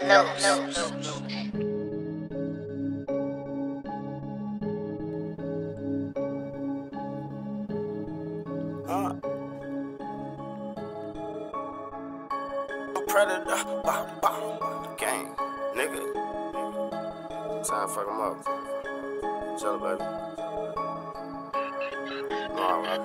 Predator, gang, nigga. Time to fuck him up. Chill, baby. Alright.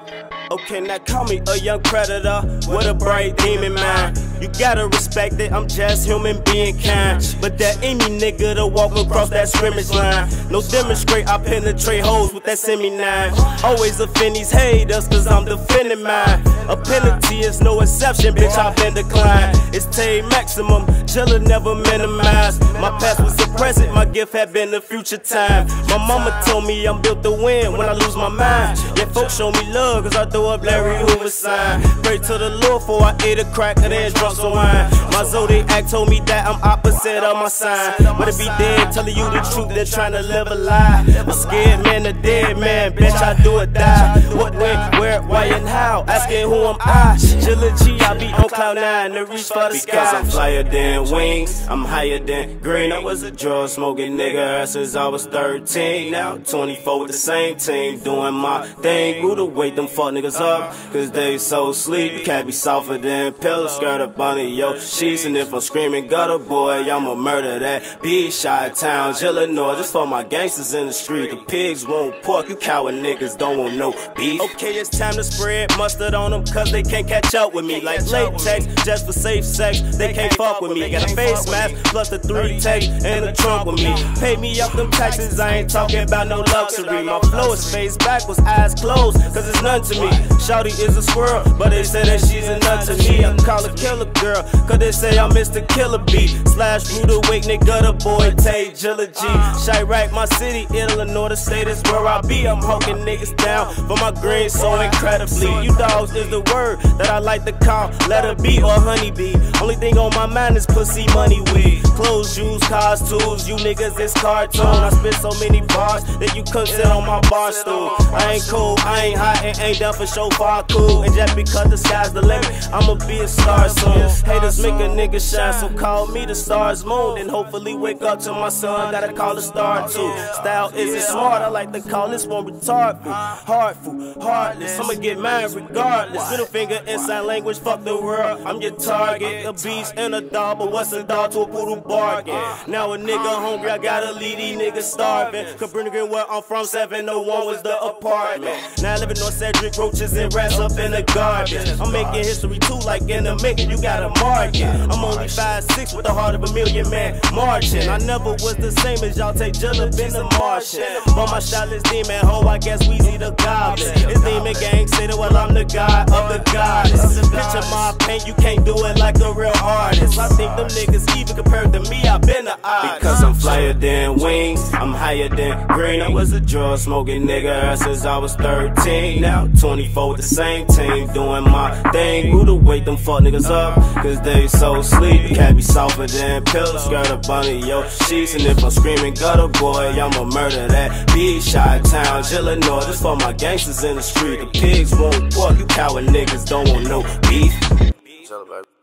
Okay, now call me a young predator with a bright demon mind. You gotta respect it, I'm just human being kind. But that ain't me nigga to walk across that scrimmage line. No demonstrate, I penetrate holes with that semi-9. Always offend these haters cause I'm defending mine. A penalty is no exception, bitch, I've been declined. It's Tay maximum, Jilla never minimized. My past was the present, my gift had been the future time. My mama told me I'm built to win when I lose my mind. Yeah, folks show me love cause I throw up Larry Hoover sign. Pray to the Lord for I ate a crack and then drunk some wine. My zodiac told me that I'm opposite of my sign. But if be dead, telling you the truth, they're trying to live a lie. A scared man, a dead man, bitch, I do or die. What, when, where, why, and how? Asking who am I? Jilla G, I be on cloud 9 to reach for the sky. Because I'm flyer than wings, I'm higher than green. I was a drug smoking nigga since I was 13. Now 24 with the same team, doing my thing. Grew to wake them fuck niggas up, cause they so sleep. You can't be softer than pillow, skirt up under your sheets. And if I'm screaming gutter boy, I'ma murder that beat. Shot town, Illinois, just for my gangsters in the street. The pigs won't pork, you coward niggas don't want no beef. Okay, it's time to spread mustard on them, cause they can't catch up with me. Like latex, just for safe sex, they can't fuck with me. Got a face mask, plus the 3 takes in the trunk with me. Pay me up them taxes, I ain't talking about no luxury. My flow is face backwards, eyes closed, cause it's none to me. Shawty is a squirrel, but they say that she's a nut to me. I call her killer girl, cause they say I'm Mr. Killer B. Slash brutal wake nigga, the boy Tay Jilla G. Chirac, my city, Illinois, the state is where I be. I'm hawking niggas down for my green so incredibly. You dogs is the word that I like to call letter B or honeybee. Only thing on my mind is pussy, money, weed. Clothes, shoes, cars, tools, you niggas is cartoon. I spit so many bars that you couldn't sit on my bar stool. I ain't cool, I ain't hot, and ain't down for show far cool. And just because the sky's the limit, I'ma be a star soon. Haters make a nigga shine, so call me the star's moon. And hopefully wake up to my son, gotta call the star too. Style isn't smart, I like to call this one retardful. Heartful, heartless, I'ma get mine regardless. Middle finger in sign language, fuck the world, I'm your target. A beast and a dog, but what's a dog to a poodle bargain? Now a nigga hungry, I gotta leave these niggas starving. Cabrera, where I'm from, 701 was the apartment. Now I live in North Cedric, roaches and rats up in the garbage. I'm making history too, like in the making, you gotta mark it. I'm only 5'6" with the heart of a million man marching. I never was the same as y'all, Tay Jilla, been a Martian. But my shotless demon, ho, I guess Weezy the goblin. It's demon gang, say that, well, I'm the god of the goddess. Picture my pain, you can't do it like a real artist. I think them niggas even compared to me, I've been the odds. Because I'm flyer than wings, I'm higher than green. I was a drug smoking nigga since I was 13. Now 24 with the same team, doing my thing. Grew to wake them fuck niggas up, cause they so sleep. You can't be softer than pillow, skirt up under your sheets. And if I'm screaming gutter boy, I'ma murder that beat. Shot town, Illinois, just for my gangsters in the street. The pigs won't pork, you coward niggas don't want no beef.